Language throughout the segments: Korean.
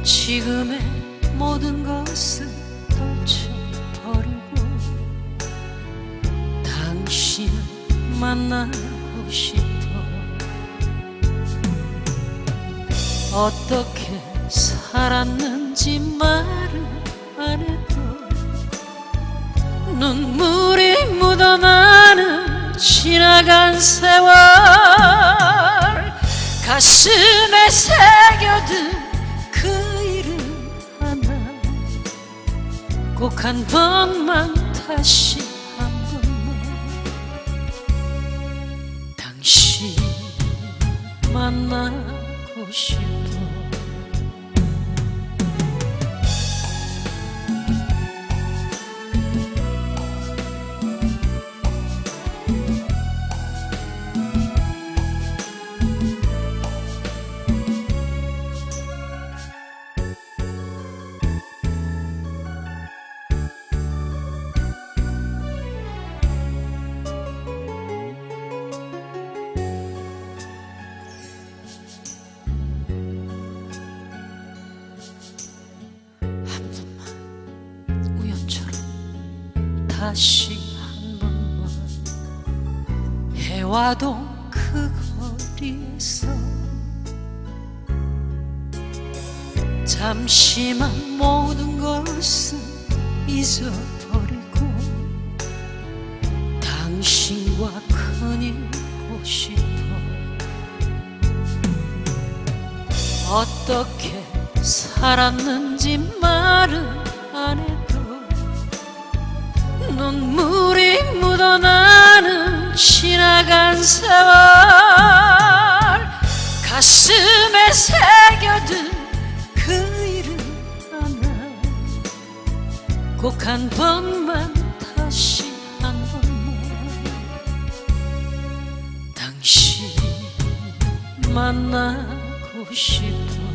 지금의 모든 것은 떨쳐버리고 당신을 만나고 싶어. 어떻게 살았는지 말을 안 해도 눈물이 묻어나는 지나간 세월, 가슴에 새겨둔 그 이름 하나, 꼭 한 번만 다시 한 번만 당신 만나고 싶어. 다시 한 번만 해와동 그 거리에서 잠시만 모든 것은 잊어버리고 당신과 거닐고 싶어. 어떻게 살았는지 말은 안 해도 눈물이 묻어나는 지나간 세월, 가슴에 새겨둔 그 이름 하나, 꼭 한 번만 다시 한 번만 당신 만나고 싶어.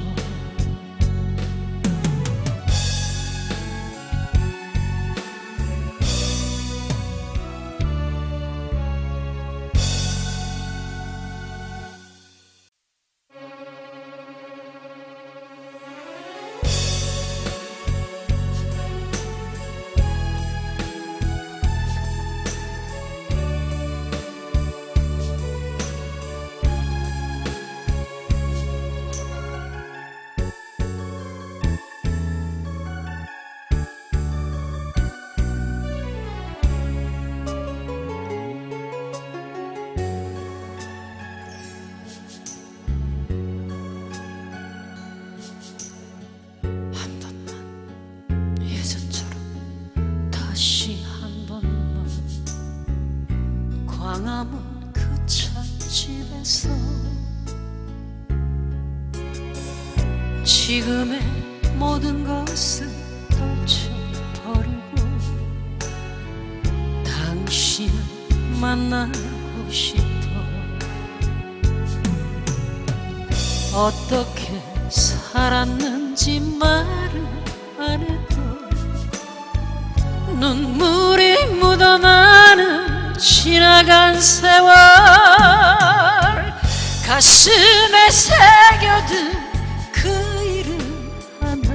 광화문 그 찻집에서 지금의 모든 것은 떨쳐버리고 당신을 만나고 싶어. 어떻게 살았는지 말을 안 해도 눈물이 묻어나는 지나간 세월, 가슴에 새겨둔 그 이름 하나,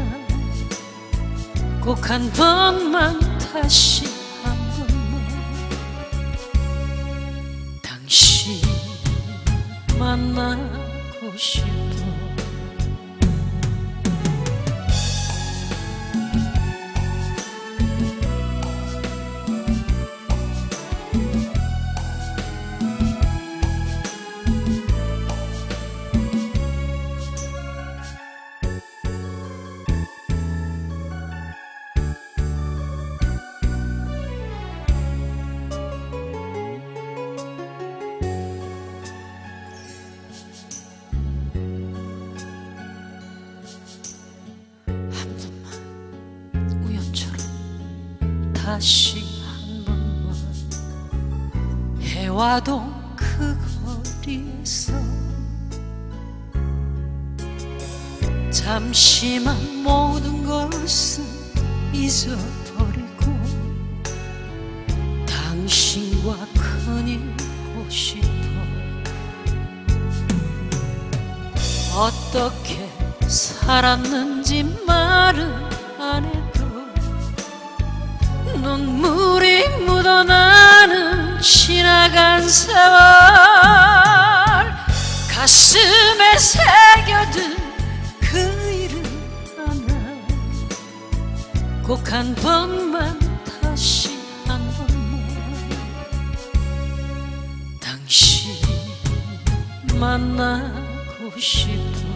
꼭 한 번만 다시 한 번만 당신 만나고 싶어. 다시 한 번만 해와동 그 거리에서 잠시만 모든 것은 잊어버리고 당신과 거닐고 싶어. 어떻게 살았는지 말은 안 해도 눈물이 묻어나는 지나간 세월, 가슴에 새겨둔 그 이름 하나, 꼭 한 번만 다시 한 번만 당신 만나고 싶어.